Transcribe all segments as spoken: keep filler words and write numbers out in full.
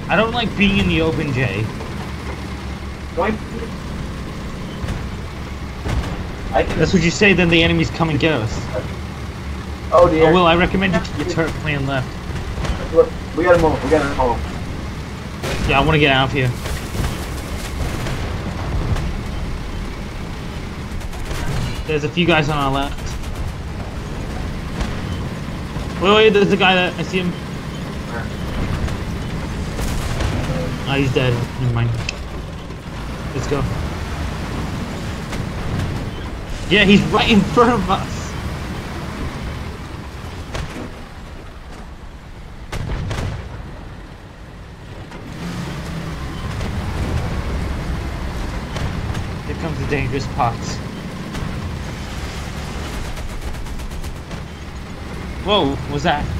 I don't like being in the open, Jay. Going. I can. That's what you say, then the enemies come and get us. Oh dear. Oh, well, I recommend you keep your turret plan left. Look, we gotta move. We gotta move. Yeah, I want to get out of here. There's a few guys on our left. Wait, wait, there's a guy that I see him. Ah, he's dead. Never mind. Let's go. Yeah, he's right in front of us. Here comes the dangerous parts. Whoa, what was that?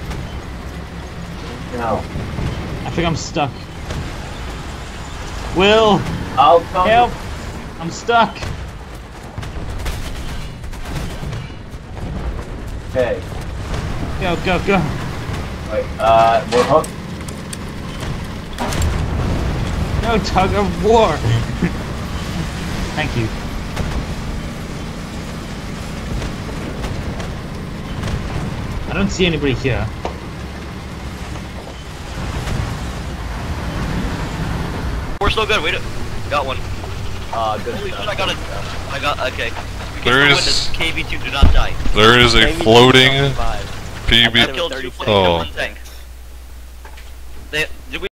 No. I think I'm stuck. Will! I'll come. Help! I'm stuck! Okay. Go, go, go! Wait. Uh, we're hooked. No tug of war! Thank you. I don't see anybody here. We're still good. Wait, got one. Uh, good Holy stuff. shit! I got it. I got. Okay. We There can is- K V two. Do not die. There is a floating P B. I killed two planes Oh. in one tank. They, did we